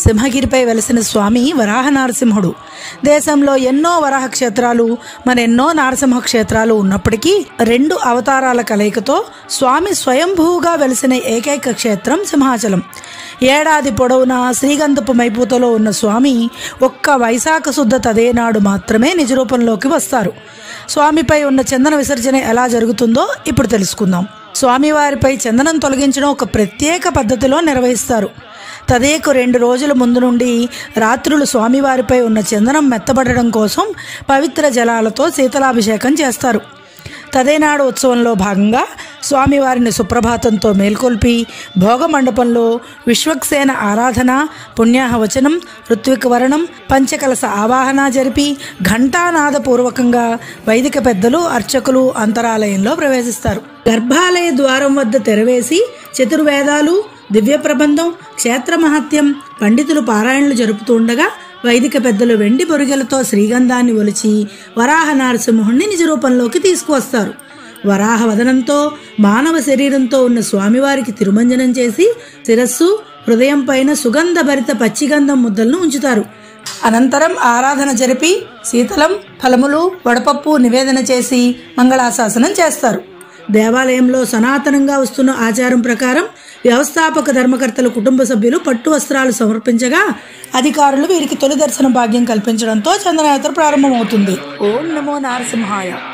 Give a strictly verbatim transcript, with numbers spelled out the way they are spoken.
సింహగిరిపై వెలసిన స్వామి వరాహ నరసింహుడు. దేశంలో ఎన్నో వరాహ క్షేత్రాలు, మరెన్నో నరసింహ క్షేత్రాలు ఉన్నప్పటికీ రెండు అవతారాల కలయికతో స్వామి స్వయంభూగా వెలిసిన ఏకైక క్షేత్రం సింహాచలం. ఏడాది పొడవునా శ్రీగంధపు మైపూతలో ఉన్న స్వామి ఒక్క వైశాఖ శుద్ధ తదేనాడు మాత్రమే నిజరూపంలోకి వస్తారు. స్వామిపై ఉన్న చందన విసర్జన ఎలా జరుగుతుందో ఇప్పుడు తెలుసుకుందాం. స్వామివారిపై చందనం తొలగించడం ఒక ప్రత్యేక పద్ధతిలో నిర్వహిస్తారు. తదేకు రెండు రోజుల ముందు నుండి రాత్రులు స్వామివారిపై ఉన్న చందనం మెత్తబడడం కోసం పవిత్ర జలాలతో శీతలాభిషేకం చేస్తారు. తదేనాడు ఉత్సవంలో భాగంగా స్వామివారిని సుప్రభాతంతో మేల్కొల్పి భోగమండపంలో విశ్వక్సేన ఆరాధన, పుణ్యాహవచనం, ఋత్విక వరణం, పంచకలస ఆవాహన జరిపి ఘంటానాదపూర్వకంగా వైదిక పెద్దలు, అర్చకులు అంతరాలయంలో ప్రవేశిస్తారు. గర్భాలయ ద్వారం వద్ద తెరవేసి చతుర్వేదాలు, దివ్య ప్రబంధం, క్షేత్ర మహత్యం పండితులు పారాయణలు జరుపుతుండగా వైదిక పెద్దలు వెండి బొరిగెలతో శ్రీగంధాన్ని ఒలిచి వరాహ నరసింహుణ్ణి నిజరూపంలోకి తీసుకువస్తారు. వరాహ వదనంతో మానవ శరీరంతో ఉన్న స్వామివారికి తిరుమంజనం చేసి శిరస్సు, హృదయం పైన సుగంధ భరిత పచ్చిగంధం ముద్దలను ఉంచుతారు. అనంతరం ఆరాధన జరిపి శీతలం, ఫలములు, వడపప్పు నివేదన చేసి మంగళాశాసనం చేస్తారు. దేవాలయంలో సనాతనంగా వస్తున్న ఆచారం ప్రకారం వ్యవస్థాపక ధర్మకర్తల కుటుంబ సభ్యులు పట్టు వస్త్రాలు సమర్పించగా అధికారులు వీరికి తొలి దర్శన భాగ్యం కల్పించడంతో చందనయాత్ర ప్రారంభమవుతుంది. ఓం నమో నరసింహాయ.